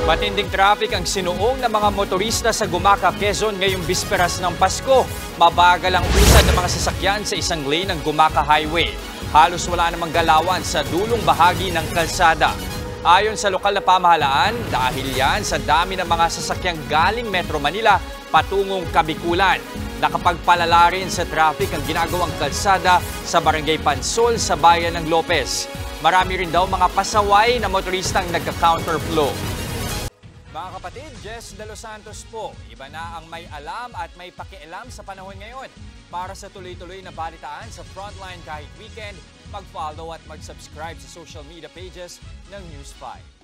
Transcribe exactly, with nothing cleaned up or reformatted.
Matinding traffic ang sinuong ng mga motorista sa Gumaca, Quezon ngayong bisperas ng Pasko. Mabagal ang usad ng mga sasakyan sa isang lane ng Gumaca Highway. Halos wala namang galawan sa dulong bahagi ng kalsada. Ayon sa lokal na pamahalaan, dahil yan sa dami ng mga sasakyang galing Metro Manila patungong Kabikulan. Nakapagpalala rin sa traffic ang ginagawang kalsada sa Barangay Pansol sa bayan ng Lopez. Marami rin daw mga pasaway na motoristang nagka-counterflow. Mga kapatid, Jess De Los Santos po. Iba na ang may alam at may pakialam sa panahon ngayon. Para sa tuloy-tuloy na balitaan sa Frontline kahit weekend, mag-follow at mag-subscribe sa social media pages ng News five.